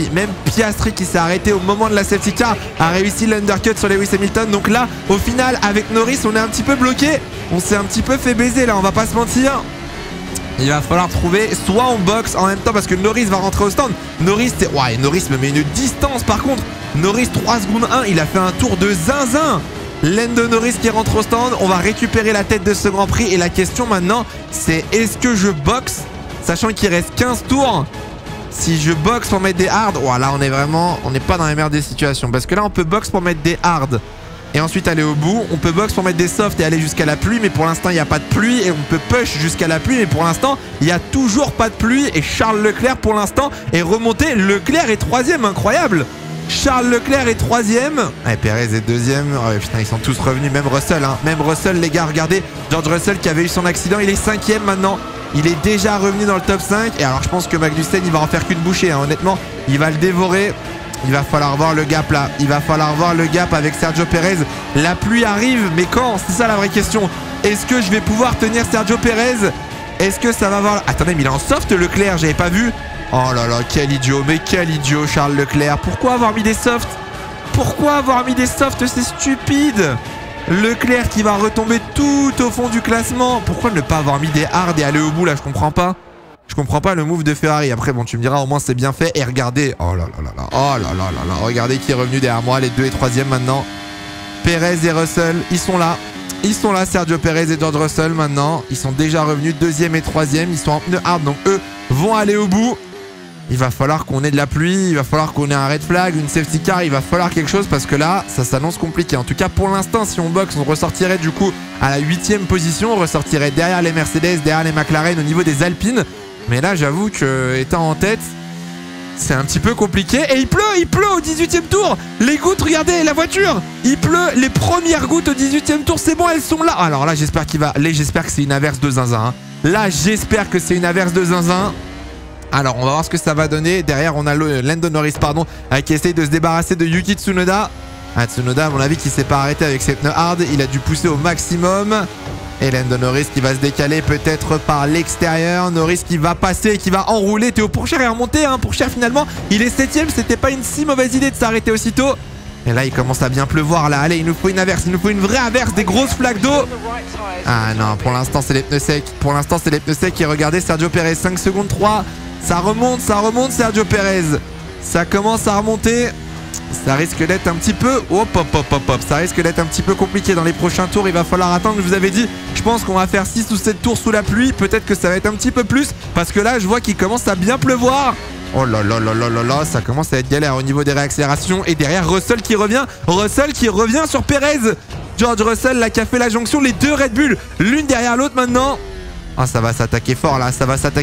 Piastri qui s'est arrêté au moment de la safety car a réussi l'undercut sur Lewis Hamilton. Donc là, au final, avec Norris, on est un petit peu bloqué. On s'est un petit peu fait baiser là, on va pas se mentir. Il va falloir trouver, soit on boxe en même temps parce que Norris va rentrer au stand. Norris me met une distance par contre. Norris 3 secondes 1, il a fait un tour de zinzin. Lando Norris qui rentre au stand. On va récupérer la tête de ce Grand Prix. Et la question maintenant, c'est est-ce que je boxe, sachant qu'il reste 15 tours. Si je boxe pour mettre des hard, là on n'est pas dans la meilleure des situations. Parce que là on peut boxe pour mettre des hard et ensuite aller au bout. On peut box pour mettre des softs et aller jusqu'à la pluie, mais pour l'instant il n'y a pas de pluie. Et on peut push jusqu'à la pluie, mais pour l'instant il n'y a toujours pas de pluie. Et Charles Leclerc pour l'instant est remonté. Leclerc est 3e, incroyable. Charles Leclerc est 3e. Et Perez est 2e. Oh, putain, ils sont tous revenus, même Russell hein. Même Russell les gars, regardez. George Russell qui avait eu son accident, il est 5e maintenant. Il est déjà revenu dans le top 5. Et alors je pense que Magnussen il va en faire qu'une bouchée hein. Honnêtement, il va le dévorer. Il va falloir voir le gap là. Il va falloir voir le gap avec Sergio Perez. La pluie arrive, mais quand? C'est ça la vraie question. Est-ce que je vais pouvoir tenir Sergio Perez? Est-ce que ça va voir... Attendez, mais il est en soft Leclerc, j'avais pas vu. Oh là là, quel idiot. Mais quel idiot Charles Leclerc. Pourquoi avoir mis des softs? Pourquoi avoir mis des softs? C'est stupide. Leclerc qui va retomber tout au fond du classement. Pourquoi ne pas avoir mis des hard et aller au bout là? Je comprends pas. Je comprends pas le move de Ferrari. Après, bon, tu me diras, au moins c'est bien fait. Et regardez, oh là là là là, oh là là là là, regardez qui est revenu derrière moi, les 2 et 3e maintenant. Perez et Russell, ils sont là. Ils sont là, Sergio Perez et George Russell maintenant. Ils sont déjà revenus 2e et 3e. Ils sont en pneu hard, donc eux vont aller au bout. Il va falloir qu'on ait de la pluie, il va falloir qu'on ait un red flag, une safety car, il va falloir quelque chose parce que là, ça s'annonce compliqué. En tout cas, pour l'instant, si on boxe, on ressortirait du coup à la 8e position. On ressortirait derrière les Mercedes, derrière les McLaren au niveau des Alpines. Mais là, j'avoue que étant en tête, c'est un petit peu compliqué. Et il pleut au 18e tour. Les gouttes, regardez, la voiture. Il pleut, les premières gouttes au 18e tour. C'est bon, elles sont là. Alors là, j'espère que c'est une averse de zinzin. Hein. Là, j'espère que c'est une averse de zinzin. Alors, on va voir ce que ça va donner. Derrière, on a Lando Norris, qui essaye de se débarrasser de Yuki Tsunoda. Tsunoda, à mon avis, qui s'est pas arrêté avec ses pneus hard. Il a dû pousser au maximum. Et Lando Norris qui va se décaler peut-être par l'extérieur. Norris qui va passer, qui va enrouler. Théo Pourchaire est remonté. Pourchaire, finalement, il est 7ème. C'était pas une si mauvaise idée de s'arrêter aussitôt. Et là, il commence à bien pleuvoir. Là, allez, il nous faut une averse. Il nous faut une vraie averse, des grosses flaques d'eau. Ah non, pour l'instant, c'est les pneus secs. Pour l'instant, c'est les pneus secs. Et regardez, Sergio Perez, 5 secondes 3. Ça remonte, Sergio Perez. Ça commence à remonter. Ça risque d'être un petit peu... Hop. Ça risque d'être un petit peu compliqué dans les prochains tours. Il va falloir attendre, je vous avais dit. Je pense qu'on va faire 6 ou 7 tours sous la pluie. Peut-être que ça va être un petit peu plus. Parce que là, je vois qu'il commence à bien pleuvoir. Oh là là là là là là. Ça commence à être galère au niveau des réaccélérations. Et derrière, Russell qui revient. Sur Perez. George Russell, là, qui a fait la jonction. Les 2 Red Bull, l'une derrière l'autre maintenant. Ah, ça va s'attaquer fort là,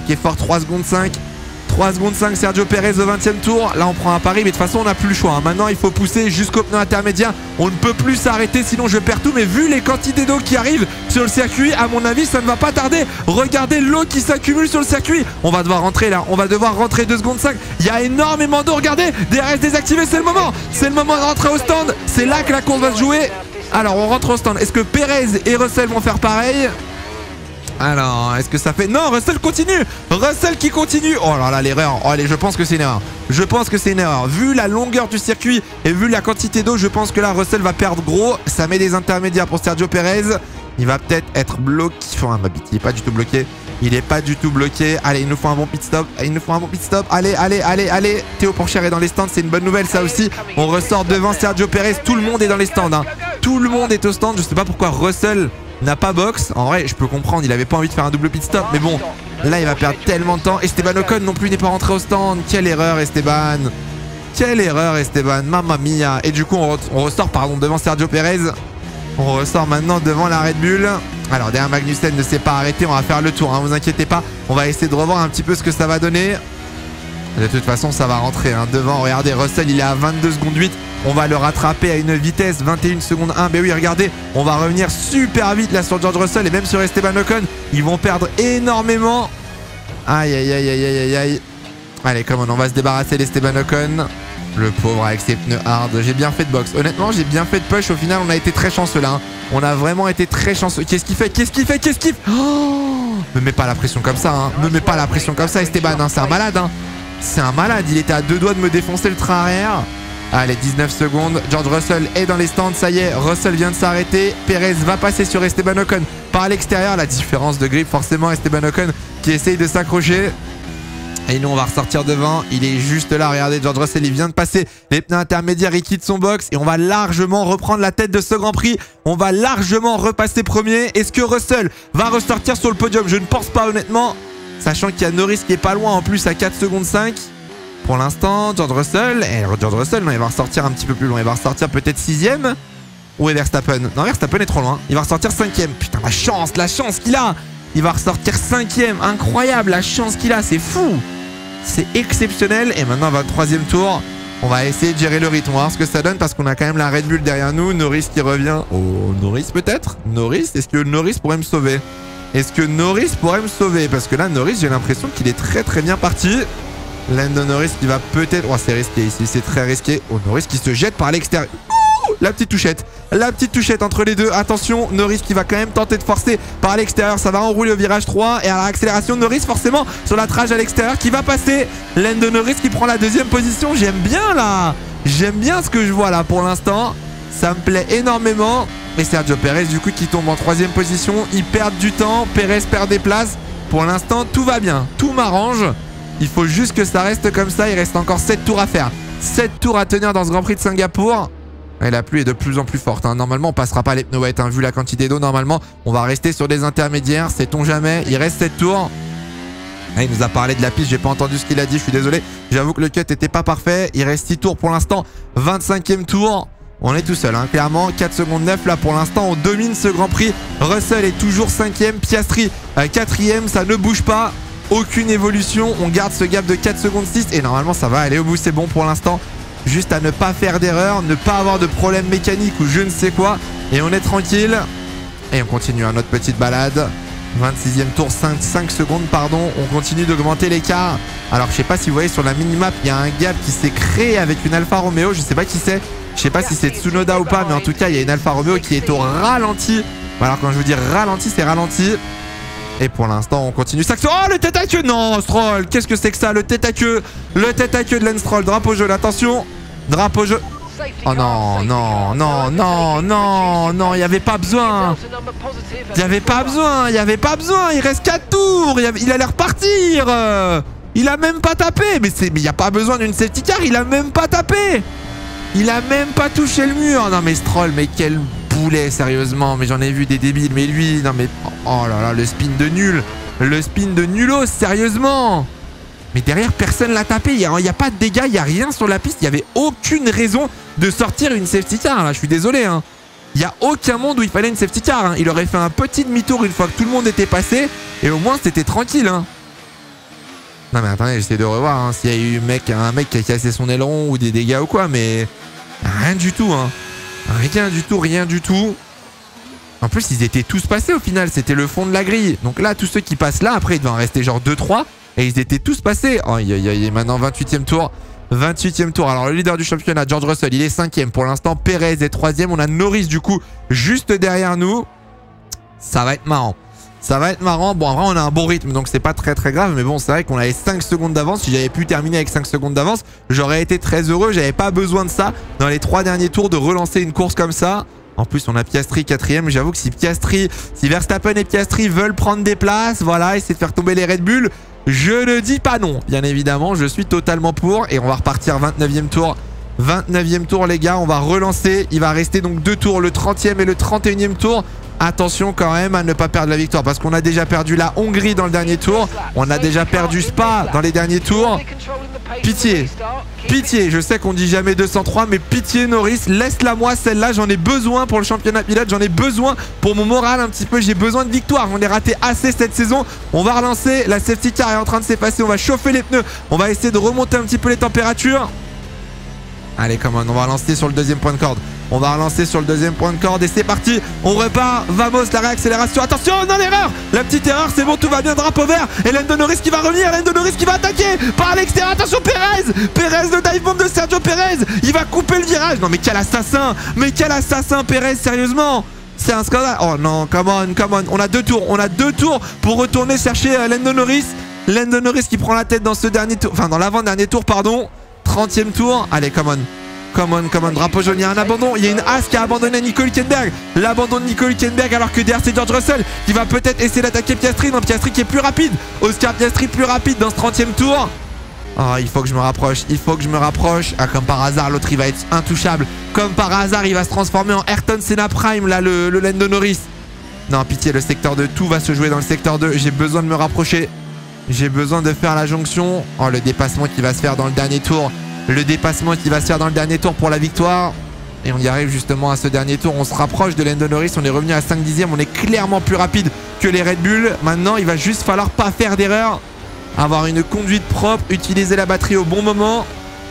3 secondes 5. 3 secondes 5, Sergio Perez au 20e tour. Là, on prend un pari, mais de toute façon, on n'a plus le choix. Maintenant, il faut pousser jusqu'au pneu intermédiaire. On ne peut plus s'arrêter, sinon je perds tout. Mais vu les quantités d'eau qui arrivent sur le circuit, à mon avis, ça ne va pas tarder. Regardez l'eau qui s'accumule sur le circuit. On va devoir rentrer là, 2 secondes 5. Il y a énormément d'eau, regardez. DRS désactivé, c'est le moment. C'est le moment de rentrer au stand. C'est là que la course va se jouer. Alors, on rentre au stand. Est-ce que Perez et Russell vont faire pareil ? Alors, est-ce que ça fait... Non, Russell continue. Russell qui continue. Oh là là, l'erreur. Oh, allez, je pense que c'est une erreur. Vu la longueur du circuit et vu la quantité d'eau, je pense que là, Russell va perdre gros. Ça met des intermédiaires pour Sergio Perez. Il va peut-être être bloqué. Enfin, ma bite, il n'est pas du tout bloqué. Allez, il nous faut un bon pit stop. Allez. Théo Pourchaire est dans les stands. C'est une bonne nouvelle, ça aussi. On ressort devant Sergio Perez. Tout le monde est dans les stands. Tout le monde est au stand. Je sais pas pourquoi Russell n'a pas box. En vrai, je peux comprendre, il avait pas envie de faire un double pit stop. Mais bon, là, il va perdre tellement de temps. Esteban Ocon non plus n'est pas rentré au stand. Quelle erreur, Esteban. Mamma mia. Et du coup, on ressort devant Sergio Perez. On ressort maintenant devant la Red Bull. Alors, derrière, Magnussen ne s'est pas arrêté. On va faire le tour, vous inquiétez pas. On va essayer de revoir un petit peu ce que ça va donner. De toute façon, ça va rentrer devant. Regardez, Russell, il est à 22 secondes 8. On va le rattraper à une vitesse 21 secondes 1. Ben oui, regardez, on va revenir super vite là sur George Russell et même sur Esteban Ocon. Ils vont perdre énormément. Aïe. Allez, on va se débarrasser d'Esteban Ocon. Le pauvre avec ses pneus hard. J'ai bien fait de box. Honnêtement, j'ai bien fait de push. Au final, on a été très chanceux là. On a vraiment été très chanceux. Qu'est-ce qu'il fait? Oh, me mets pas la pression comme ça. Me mets pas la pression comme ça, Esteban. C'est un malade. C'est un malade. Il était à 2 doigts de me défoncer le train arrière. Allez, 19 secondes. George Russell est dans les stands. Ça y est, Russell vient de s'arrêter. Perez va passer sur Esteban Ocon par l'extérieur. La différence de grip, forcément, Esteban Ocon qui essaye de s'accrocher. Et nous, on va ressortir devant. Il est juste là. Regardez, George Russell, il vient de passer les pneus intermédiaires. Il quitte son box. Et on va largement reprendre la tête de ce Grand Prix. On va largement repasser premier. Est-ce que Russell va ressortir sur le podium? Je ne pense pas, honnêtement. Sachant qu'il y a Norris qui est pas loin en plus à 4 secondes 5. Pour l'instant, George Russell, non, il va ressortir un petit peu plus loin. Il va ressortir peut-être 6ème. Ou Verstappen? Non, Verstappen est trop loin. Il va ressortir 5ème. Putain, la chance qu'il a. Il va ressortir 5ème. Incroyable, la chance qu'il a. C'est fou. C'est exceptionnel. Et maintenant, 23ème tour. On va essayer de gérer le rythme. On va voir ce que ça donne parce qu'on a quand même la Red Bull derrière nous. Norris qui revient. Oh, Norris peut-être? Est-ce que Norris pourrait me sauver? Parce que là, Norris, j'ai l'impression qu'il est très très bien parti. Lando Norris qui va peut-être... Oh, c'est risqué ici, c'est très risqué. Oh, Norris qui se jette par l'extérieur. La petite touchette entre les deux. Attention, Norris qui va quand même tenter de forcer par l'extérieur. Ça va enrouler au virage 3. Et à l'accélération, Norris forcément sur la trage à l'extérieur qui va passer. Lando Norris qui prend la 2ème position. J'aime bien là. J'aime bien ce que je vois là pour l'instant. Ça me plaît énormément. Et Sergio Perez du coup qui tombe en 3ème position. Ils perdent du temps. Perez perd des places. Pour l'instant, tout va bien. Tout m'arrange. Il faut juste que ça reste comme ça. Il reste encore 7 tours à faire. 7 tours à tenir dans ce Grand Prix de Singapour. Et la pluie est de plus en plus forte. Hein. Normalement, on passera pas les pneus wet. Hein. Vu la quantité d'eau, normalement, on va rester sur des intermédiaires. Sait-on jamais. Il reste 7 tours. Ah, il nous a parlé de la piste. J'ai pas entendu ce qu'il a dit. Je suis désolé. J'avoue que le cut était pas parfait. Il reste 6 tours pour l'instant. 25e tour. On est tout seul, hein. Clairement, 4 secondes 9 là pour l'instant, on domine ce Grand Prix. Russell est toujours 5e, Piastri 4e, ça ne bouge pas. Aucune évolution, on garde ce gap de 4 secondes 6 et normalement ça va aller au bout, c'est bon pour l'instant. Juste à ne pas faire d'erreur, ne pas avoir de problème mécanique ou je ne sais quoi. Et on est tranquille. Et on continue notre petite balade. 26e tour, 5 secondes, pardon. On continue d'augmenter l'écart. Alors je sais pas si vous voyez sur la minimap, il y a un gap qui s'est créé avec une Alfa Romeo, je sais pas qui c'est. Je sais pas si c'est Tsunoda ou pas, mais en tout cas, il y a une Alfa Romeo qui est au ralenti. Alors quand je veux dire ralenti, c'est ralenti. Et pour l'instant, on continue. Oh, le tête à queue! Non, Stroll! Qu'est-ce que c'est que ça? Le tête à queue! Le tête à queue de Lance Stroll. Drapeau jaune, attention! Drapeau jaune. Oh non, non, non, non, non, non, il n'y avait pas besoin. Il n'y avait pas besoin, il n'y avait pas besoin. Il reste 4 tours. Il allait repartir. Il a même pas tapé. Mais il n'y a pas besoin d'une safety car. Il a même pas tapé. Il a même pas touché le mur. Non mais Stroll, mais quel boulet, sérieusement. Mais j'en ai vu des débiles. Mais lui, non mais... Oh là là, le spin de nul. Le spin de nulos, sérieusement. Mais derrière, personne l'a tapé. Il n'y a pas de dégâts, il n'y a rien sur la piste. Il n'y avait aucune raison de sortir une safety car. Là, je suis désolé. Hein. Il n'y a aucun monde où il fallait une safety car. Hein. Il aurait fait un petit demi-tour une fois que tout le monde était passé. Et au moins, c'était tranquille. Hein. Non mais attendez, j'essaie de revoir hein, s'il y a eu un mec qui a cassé son aileron ou des dégâts ou quoi, mais rien du tout, hein. Rien du tout, rien du tout. En plus, ils étaient tous passés au final, c'était le fond de la grille. Donc là, tous ceux qui passent là, après, il doit en rester genre 2-3. Et ils étaient tous passés. Oh, il est maintenant 28e tour. 28e tour. Alors, le leader du championnat, George Russell, il est 5e. Pour l'instant, Perez est 3e. On a Norris, du coup, juste derrière nous. Ça va être marrant. Ça va être marrant. Bon, en vrai, on a un bon rythme, donc c'est pas très grave. Mais bon, c'est vrai qu'on avait 5 secondes d'avance. Si j'avais pu terminer avec 5 secondes d'avance, j'aurais été très heureux. J'avais pas besoin de ça dans les 3 derniers tours de relancer une course comme ça. En plus, on a Piastri 4e. J'avoue que si Verstappen et Piastri veulent prendre des places, voilà, essayer de faire tomber les Red Bull, je ne dis pas non. Bien évidemment, je suis totalement pour. Et on va repartir 29e tour. 29e tour, les gars. On va relancer. Il va rester donc 2 tours, le 30e et le 31e tour. Attention quand même à ne pas perdre la victoire parce qu'on a déjà perdu la Hongrie dans le dernier tour. On a déjà perdu Spa dans les derniers tours. Pitié. Pitié. Je sais qu'on dit jamais 203 mais pitié Norris. Laisse-la moi celle-là. J'en ai besoin pour le championnat pilote. J'en ai besoin pour mon moral un petit peu. J'ai besoin de victoire. J'en ai raté assez cette saison. On va relancer. La safety car est en train de s'effacer. On va chauffer les pneus. On va essayer de remonter un petit peu les températures. Allez, come on. On va relancer sur le deuxième point de corde. On va relancer sur le deuxième point de corde et c'est parti. On repart. Vamos, la réaccélération. Attention, non, l'erreur. La petite erreur, c'est bon, tout va bien. Drapeau vert. Et Lando Norris qui va revenir. Lando Norris qui va attaquer par l'extérieur. Attention, Perez. Perez, le dive bomb de Sergio Perez. Il va couper le virage. Non, mais quel assassin. Mais quel assassin, Perez, sérieusement. C'est un scandale. Oh non, come on, come on. On a 2 tours. On a 2 tours pour retourner chercher Lando Norris. Lando Norris qui prend la tête dans ce dernier tour. Enfin, dans l'avant-dernier tour, pardon. 30e tour. Allez, come on. Come on, drapeau jaune, il y a un abandon. Il y a une Haas qui a abandonné Nico Hülkenberg. L'abandon de Nico Hülkenberg alors que derrière c'est George Russell qui va peut-être essayer d'attaquer Piastri. Non, Piastri qui est plus rapide. Oscar Piastri plus rapide dans ce 30e tour. Oh, il faut que je me rapproche. Il faut que je me rapproche. Ah, comme par hasard, l'autre il va être intouchable. Comme par hasard, il va se transformer en Ayrton Senna Prime, là, le Lando Norris. Non, pitié, le secteur 2. Tout va se jouer dans le secteur 2. J'ai besoin de me rapprocher. J'ai besoin de faire la jonction. Oh, le dépassement qui va se faire dans le dernier tour. Le dépassement qui va se faire dans le dernier tour pour la victoire. Et on y arrive justement à ce dernier tour. On se rapproche de Lando Norris. On est revenu à 5 dixièmes. On est clairement plus rapide que les Red Bull. Maintenant, il va juste falloir pas faire d'erreur. Avoir une conduite propre. Utiliser la batterie au bon moment.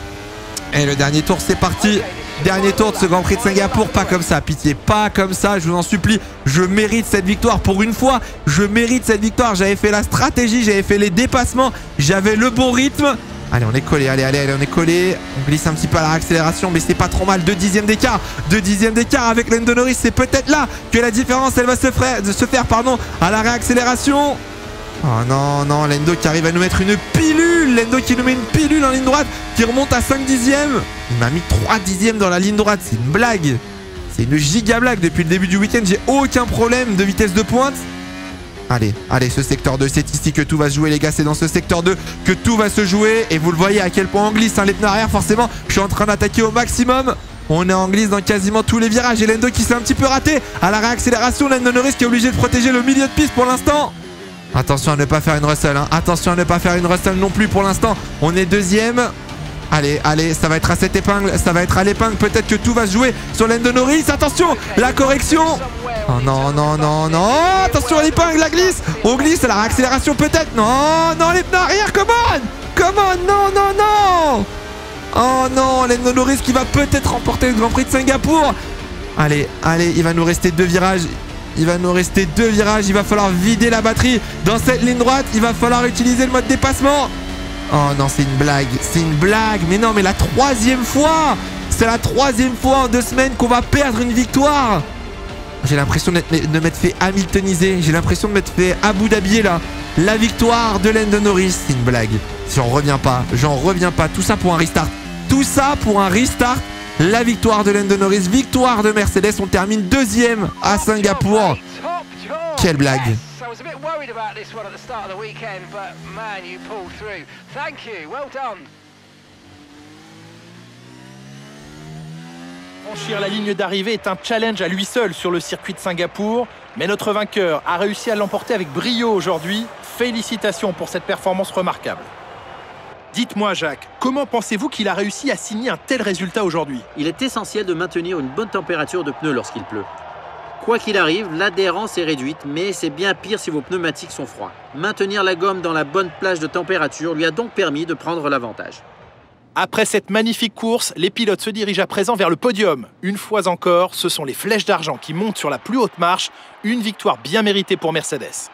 Et le dernier tour, c'est parti. Dernier tour de ce Grand Prix de Singapour. Pas comme ça, pitié. Pas comme ça, je vous en supplie. Je mérite cette victoire pour une fois. Je mérite cette victoire. J'avais fait la stratégie. J'avais fait les dépassements. J'avais le bon rythme. Allez, on est collé, allez, on est collé. On glisse un petit peu à la réaccélération, mais c'est pas trop mal. 2 dixièmes d'écart. 2 dixièmes d'écart avec Lando Norris. C'est peut-être là que la différence, elle va se faire à la réaccélération. Oh non, non, Lando qui arrive à nous mettre une pilule. Lando qui nous met une pilule en ligne droite, qui remonte à 5 dixièmes. Il m'a mis 3 dixièmes dans la ligne droite. C'est une blague. C'est une giga blague. Depuis le début du week-end, j'ai aucun problème de vitesse de pointe. Allez, allez, ce secteur 2, c'est ici que tout va se jouer les gars, c'est dans ce secteur 2 que tout va se jouer. Et vous le voyez à quel point on glisse, hein, les pneus arrière forcément, je suis en train d'attaquer au maximum. On est en glisse dans quasiment tous les virages et Lando qui s'est un petit peu raté à la réaccélération. Lando Norris qui est obligé de protéger le milieu de piste pour l'instant. Attention à ne pas faire une Russell, hein. Attention à ne pas faire une Russell non plus pour l'instant. On est deuxième. Allez, allez, ça va être à cette épingle, ça va être à l'épingle. Peut-être que tout va se jouer sur Lando Norris. Attention, la correction. Oh non, non, non, non. Oh, attention à l'épingle, la glisse. On glisse à la réaccélération peut-être. Non, non, les pneus arrière, come on, non, non, non. Oh non, Lando Norris qui va peut-être remporter le Grand Prix de Singapour. Allez, allez, il va nous rester 2 virages. Il va nous rester 2 virages. Il va falloir vider la batterie dans cette ligne droite. Il va falloir utiliser le mode dépassement. Oh non, c'est une blague. C'est une blague. Mais non, mais la 3e fois. C'est la 3e fois en 2 semaines qu'on va perdre une victoire. J'ai l'impression de m'être fait Hamiltoniser. J'ai l'impression de m'être fait Abu Dhabi là. La victoire de Lando Norris. C'est une blague. J'en reviens pas. J'en reviens pas. Tout ça pour un restart. Tout ça pour un restart. La victoire de Lando Norris. Victoire de Mercedes. On termine 2e à Singapour. Quelle blague. I was a bit worried about this one at the start of the weekend, but man, you pulled through. Thank you, well done. Franchir la ligne d'arrivée est un challenge à lui seul sur le circuit de Singapour, mais notre vainqueur a réussi à l'emporter avec brio aujourd'hui. Félicitations pour cette performance remarquable. Dites-moi Jacques, comment pensez-vous qu'il a réussi à signer un tel résultat aujourd'hui? Il est essentiel de maintenir une bonne température de pneus lorsqu'il pleut. Quoi qu'il arrive, l'adhérence est réduite, mais c'est bien pire si vos pneumatiques sont froids. Maintenir la gomme dans la bonne plage de température lui a donc permis de prendre l'avantage. Après cette magnifique course, les pilotes se dirigent à présent vers le podium. Une fois encore, ce sont les flèches d'argent qui montent sur la plus haute marche. Une victoire bien méritée pour Mercedes.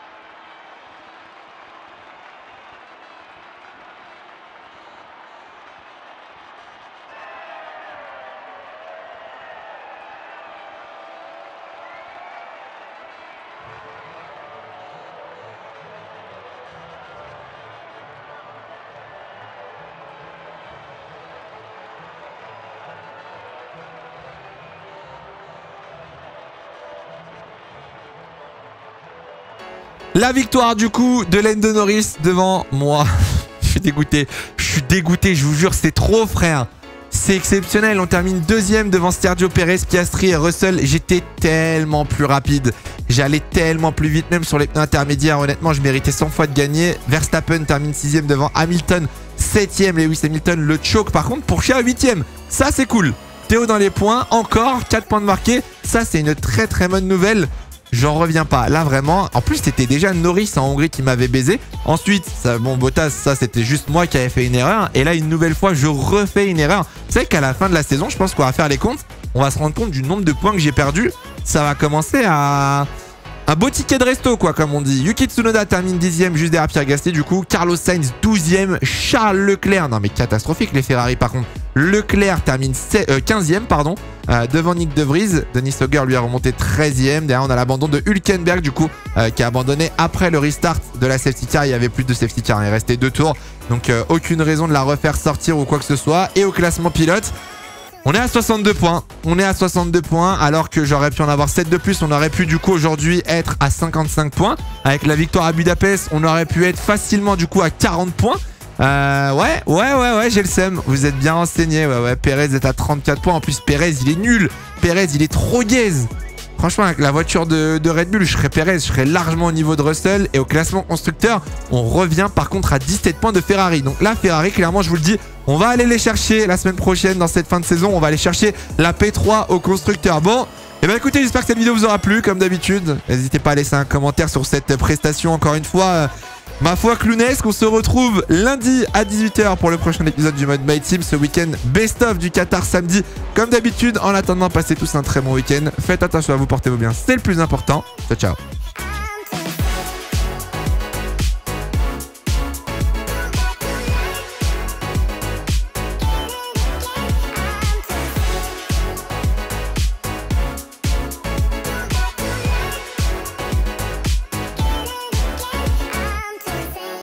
La victoire du coup de Lando Norris devant moi. Je suis dégoûté. Je suis dégoûté, je vous jure, c'est trop frère. C'est exceptionnel. On termine 2e devant Sergio Perez, Piastri et Russell. J'étais tellement plus rapide. J'allais tellement plus vite, même sur les pneus intermédiaires. Honnêtement, je méritais 100 fois de gagner. Verstappen termine 6e devant Hamilton. 7e, Lewis Hamilton le choke. Par contre, Porsche à 8e. Ça, c'est cool. Théo dans les points. Encore 4 points de marqués. Ça, c'est une très très bonne nouvelle. J'en reviens pas. Là, vraiment. En plus, c'était déjà Norris en Hongrie qui m'avait baisé. Ensuite, ça, bon, Bottas, ça, c'était juste moi qui avais fait une erreur. Et là, une nouvelle fois, je refais une erreur. Vous savez qu'à la fin de la saison, je pense qu'on va faire les comptes. On va se rendre compte du nombre de points que j'ai perdu. Ça va commencer à... un beau ticket de resto, quoi, comme on dit. Yuki Tsunoda termine 10e, juste derrière Pierre Gasly, du coup. Carlos Sainz, 12e. Charles Leclerc, non mais catastrophique les Ferrari, par contre. Leclerc termine 15e, pardon, devant Nick De Vries. Denis Sauger lui a remonté 13e. Derrière, on a l'abandon de Hülkenberg, du coup, qui a abandonné après le restart de la safety car. Il n'y avait plus de safety car, il restait 2 tours. Donc, aucune raison de la refaire sortir ou quoi que ce soit. Et au classement pilote, on est à 62 points. On est à 62 points alors que j'aurais pu en avoir 7 de plus. On aurait pu du coup aujourd'hui être à 55 points. Avec la victoire à Budapest, on aurait pu être facilement du coup à 40 points. Ouais, j'ai le seum. Vous êtes bien renseigné. Ouais, Perez est à 34 points. En plus, Perez, il est nul. Perez, il est trop gaze. Franchement, avec la voiture de Red Bull, je serais Perez, je serais largement au niveau de Russell. Et au classement constructeur, on revient par contre à 17 points de Ferrari. Donc là, Ferrari, clairement, je vous le dis, on va aller les chercher la semaine prochaine dans cette fin de saison. On va aller chercher la P3 au constructeur. Bon, et bien écoutez, j'espère que cette vidéo vous aura plu, comme d'habitude. N'hésitez pas à laisser un commentaire sur cette prestation, encore une fois. Ma foi clownesque, on se retrouve lundi à 18 h pour le prochain épisode du mode My Team. Ce week-end best-of du Qatar samedi. Comme d'habitude, en attendant, passez tous un très bon week-end. Faites attention à vous, portez-vous bien, c'est le plus important. Ciao, ciao.